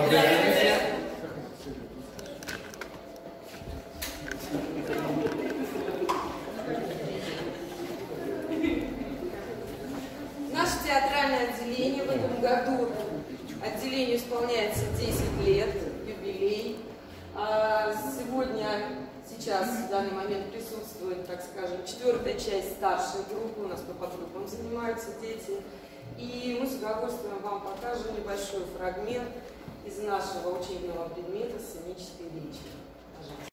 Наше театральное отделение в этом году, отделению исполняется 10 лет, юбилей. Сегодня, сейчас, в данный момент присутствует, так скажем, 4-я часть старшей группы, у нас по подгруппам занимаются дети. И мы с удовольствием вам покажем небольшой фрагмент из нашего учебного предмета сценической речи. Пожалуйста.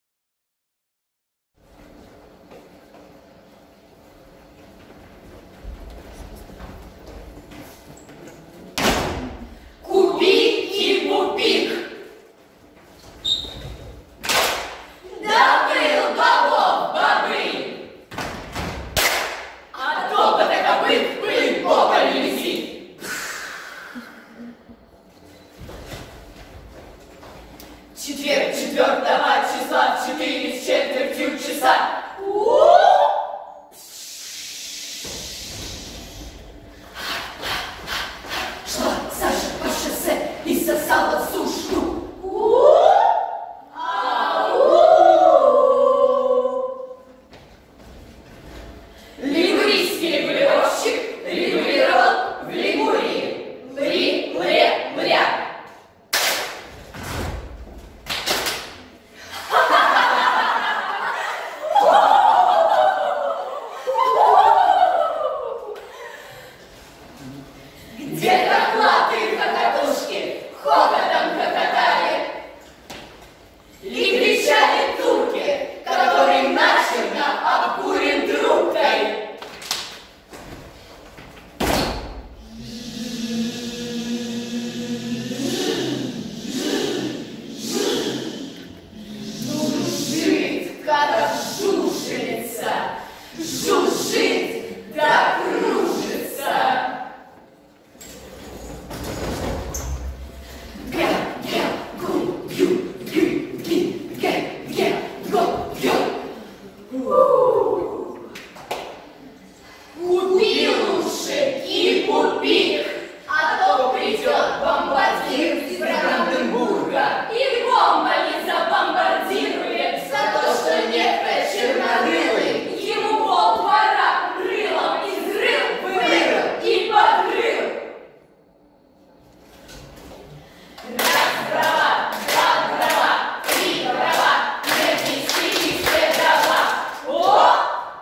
Четверг 4-го числа в 4 с четвертью часа. Шла Саша по шоссе и сосала сушку. Лигурийский регулировщик регулировал в Лигурии. Мря. Где доклады хохотушки хохотом хохотали и кричали турки, который начерно обкурен трубкой. Жужжит, как жужженица, жужжит, да кружится. Купи лучше и купи, а то придет бомбардир из Бранденбурга и бомба не забомбардирует за то, что некто чернорылый ему полдвора рылом изрыл, вырыл и подрыл. Раз дрова, два дрова, три дрова, нанести все дрова. О!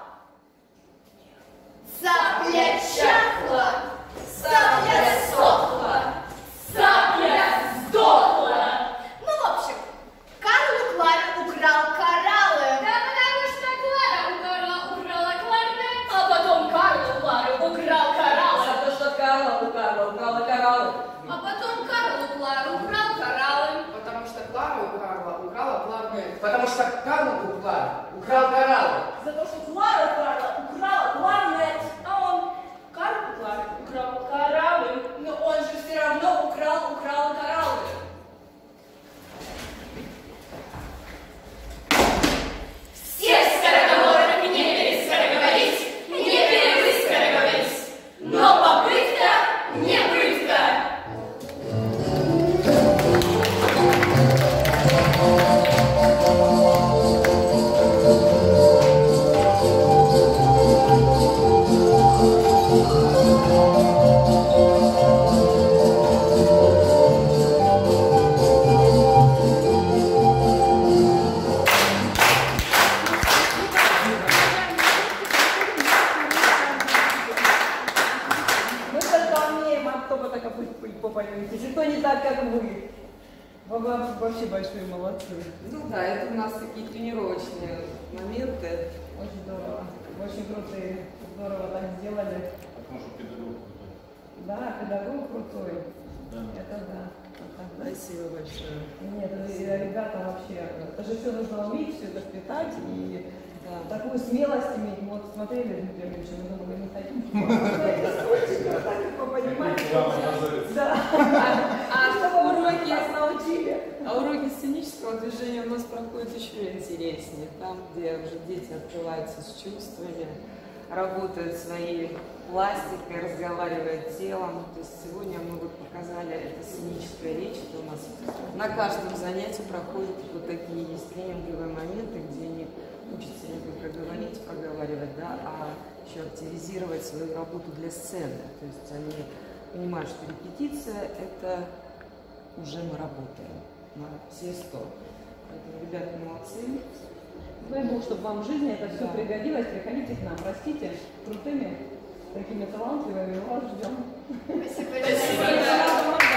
Сапля чахла, сапля сохла, сапля сдохла. Ну, в общем, Карл Клара украл кораллы. Да потому что Клара украла кларнет, а потом Карл Клару украл кораллы. За то, что Карла украла кораллы. А потом Карл Клару украл кораллы. Потому что Клара у Карла украла кларнет. Потому что Карл у Клары украл кораллы. За то, что Клара украла кларнет, а он Карл Клару украл кораллы. Но он же все равно украл кораллы. Все скороговорок не перескороговорить, не перевыскороговорить, но попытка не пытка. Мы только умеем, а кто бы так попоете, если кто не так, как вы. Вы вообще большие молодцы. Ну да, это у нас такие тренировочные моменты. Очень здорово. Очень крутые. Здорово так сделали. Потому что педагог крутой. Да, педагог крутой. Да. Это да. Спасибо большое. Нет, ребята вообще, это же все нужно уметь, все это впитать и такую смелость иметь. Вот смотрели, Дмитрий Ильич, мы думали, не хотим. Понимаете? Да. А чтобы уроки нас научили. А уроки сценического движения у нас проходят еще интереснее. Там, где уже дети открываются с чувствами, работают своей пластикой, разговаривают телом. То есть сегодня мы вот показали это сценическая речь, это у нас на каждом занятии проходят вот такие есть тренинговые моменты, где они учатся не только говорить, проговаривать, да, а еще активизировать свою работу для сцены. То есть они понимают, что репетиция – это уже мы работаем на все 100. Поэтому ребята молодцы. Дай Бог, чтобы вам в жизни это все Да. пригодилось. Приходите к нам, растите крутыми, такими талантливыми, мы вас ждем. Спасибо. Спасибо.